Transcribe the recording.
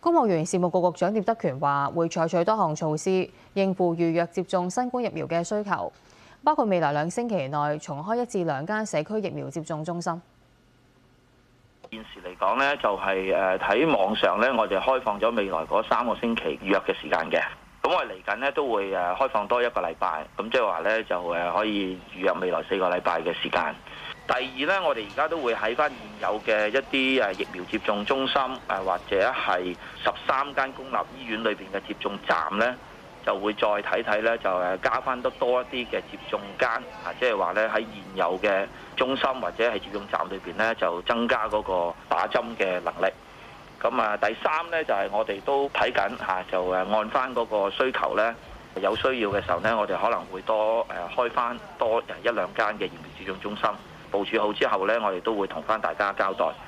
公務員事務局局長聶德權話，會採取多項措施應付預約接種新冠疫苗嘅需求，包括未來2星期內重開1至2間社區疫苗接種中心。 現時嚟講呢，就係喺網上呢，我哋開放咗未來嗰3個星期預約嘅時間嘅。咁我哋嚟緊呢都會開放多1個禮拜，咁即係話呢，就可以預約未來4個禮拜嘅時間。第二呢，我哋而家都會喺翻現有嘅一啲疫苗接種中心或者係13間公立醫院裏邊嘅接種站呢，就會再睇睇呢，就加翻得多一啲嘅接種間，即係話呢，喺現有嘅中心或者係接種站裏邊呢，就增加嗰個打針嘅能力。咁第三呢，就係我哋都睇緊就按翻嗰個需求呢，有需要嘅時候呢，我哋可能會開翻多1-2間嘅疫苗接種中心。部署好之後呢，我哋都會同翻大家交代。